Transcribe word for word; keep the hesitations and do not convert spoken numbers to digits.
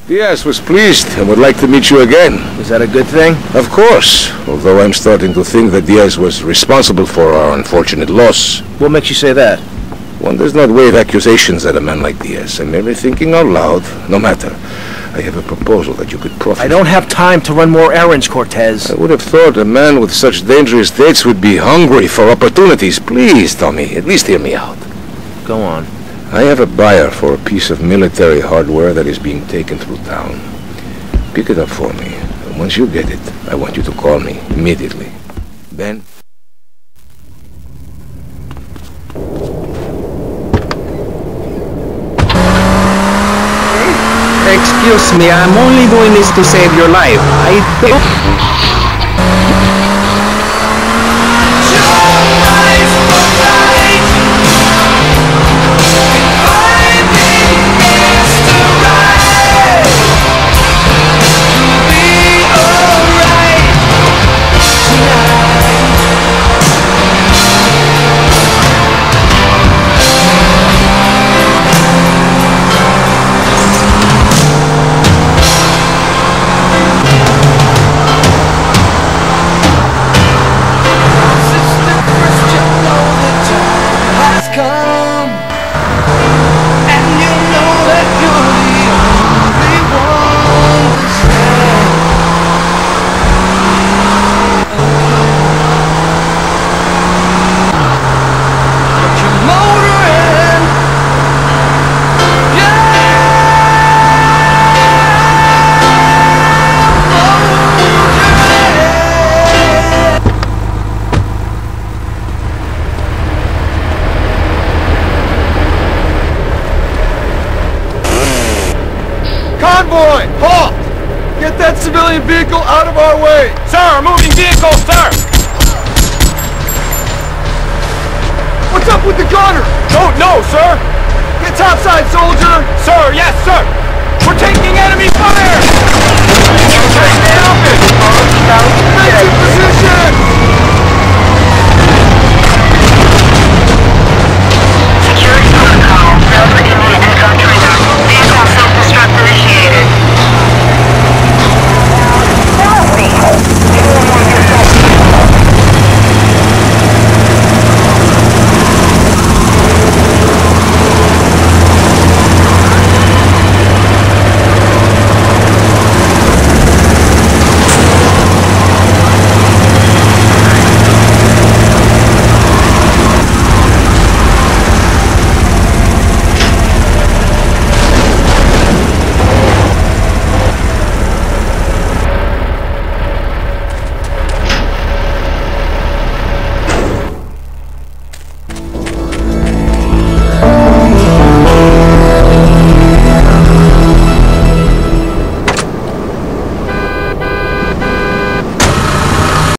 Diaz was pleased and would like to meet you again. Is that a good thing? Of course, although I'm starting to think that Diaz was responsible for our unfortunate loss. What makes you say that? One does not wave accusations at a man like Diaz. I'm merely thinking out loud. No matter. I have a proposal that you could profit. I don't have time to run more errands, Cortez. I would have thought a man with such dangerous dates would be hungry for opportunities. Please, Tommy, at least hear me out. Go on. I have a buyer for a piece of military hardware that is being taken through town. Pick it up for me. And once you get it, I want you to call me immediately. Ben? Excuse me, I'm only doing this to save your life. I think... Convoy! Halt! Get that civilian vehicle out of our way! Sir, moving vehicle, sir! What's up with the gunner? Don't know, sir! Get topside, soldier! Sir, yes, sir! We're taking enemy fire! Take the office! Defensive position!